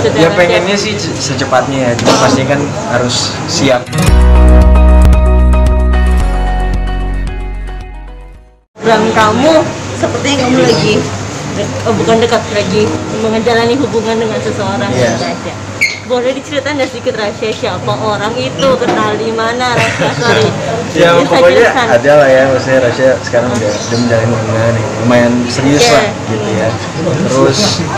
maksudnya? Ya pengennya sih secepatnya ya, cuma pasti kan harus siap. Dan kamu sepertinya kamu lagi bukan dekat lagi menjalani hubungan dengan seseorang. Iya. Rasya. Boleh diceritain nggak sedikit Rasya siapa orang itu, kenal di mana Rasya? Sorry. Ya Bisa pokoknya jelaskan. ada lah ya, maksudnya Rasya sekarang udah menjalin hubungan yang lumayan serius Oke. lah gitu ya. Terus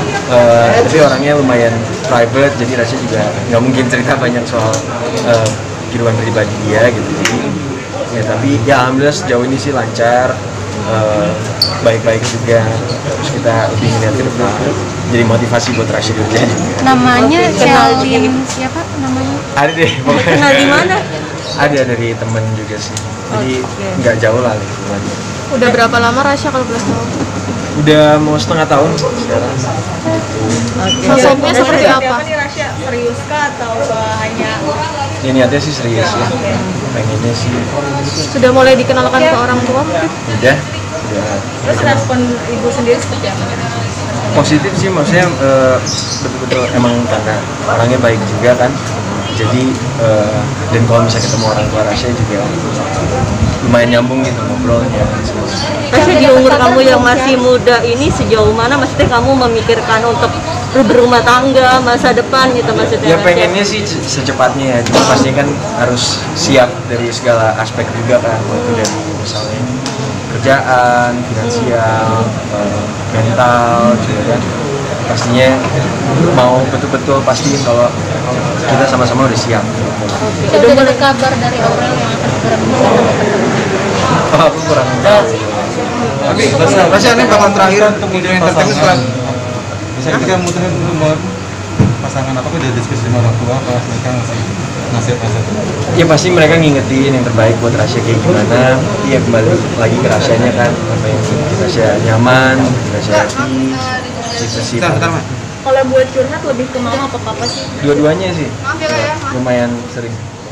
tapi orangnya lumayan private, jadi Rasya juga nggak mungkin cerita banyak soal kehidupan pribadi dia gitu. Jadi ya tapi ya alhamdulillah sejauh ini sih lancar, baik-baik juga. Terus kita lebih ngeliat ke depan, jadi motivasi buat Rasya kerja juga. Namanya Kenal Shelin siapa namanya? Ada deh pokoknya. Kenal di mana? Ada dari temen juga sih, jadi Oke. nggak jauh lah lingkungannya. Udah berapa lama Rasya kalau boleh tahu? Udah mau setengah tahun sekarang gitu. Oke. Sosoknya Dan seperti apa? Nih Rasya serius kah atau hanya Ya niatnya sih serius ya, pengennya sih Sudah mulai dikenalkan ke orang tua mungkin? udah terus respon ibu sendiri seperti apa? positif sih, maksudnya betul-betul emang karena orangnya baik juga kan, jadi dan kalau misalnya ketemu orang tua Rasya juga lumayan nyambung gitu ngobrolnya semua. Rasya, di umur kamu yang masih muda ini sejauh mana maksudnya kamu memikirkan untuk berumah tangga, masa depan gitu maksudnya? Ya Rasya? pengennya sih secepatnya ya, cuma pasti kan harus siap dari segala aspek juga kan, waktu dari misalnya kerjaan, finansial, mental juga kan. Pastinya mau betul-betul pastiin kalau kita sama-sama udah siap. Sudah ada kabar dari Aurel yang akan segera menikah? Oh, aku kurang tahu. Tapi Rasya ini bakal terakhir untuk video entertain setelah bisa ketika mutusin nomor pasangan apa udah diskusi sama orang tua apa mereka ngasih nasihat. Ya pasti mereka ngingetin yang terbaik buat Rasya kayak gimana. Iya, kembali lagi ke Rasyanya kan, apa yang bikin Rasya nyaman, bikin Rasya happy, gitu sih. Bentar, Mas. Kalau buat curhat lebih ke mama apa papa sih? Dua-duanya sih lumayan sering.